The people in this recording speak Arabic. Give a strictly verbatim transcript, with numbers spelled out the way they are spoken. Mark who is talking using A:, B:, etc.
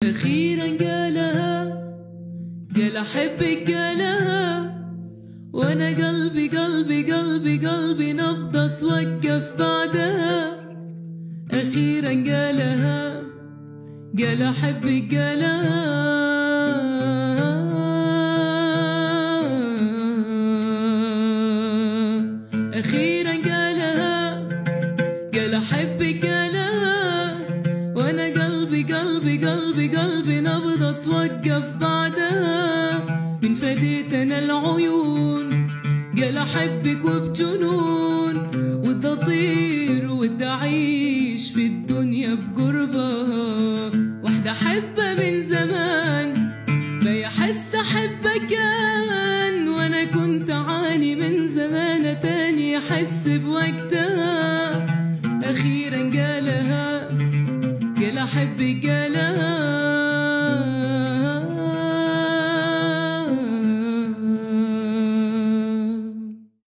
A: أخيرا قالها، قال أحبك قالها، وأنا قلبي قلبي قلبي قلبي نبضة توقف بعدها. أخيرا قالها، قال أحبك قالها، أخيرا قالها، قال أحبك قالها، وأنا قلبي قلبي قلبي قلبي نبضة توقف بعدها. من فديت أنا العيون قال أحبك وبجنون، ودي أطير ودي أعيش في الدنيا بقربها. واحدة أحبها من زمان ما يحس أحبها كان، وأنا كنت أعاني من زمان تاني أحس بوقتها. أخيرا قالها، قال أحبك قالها،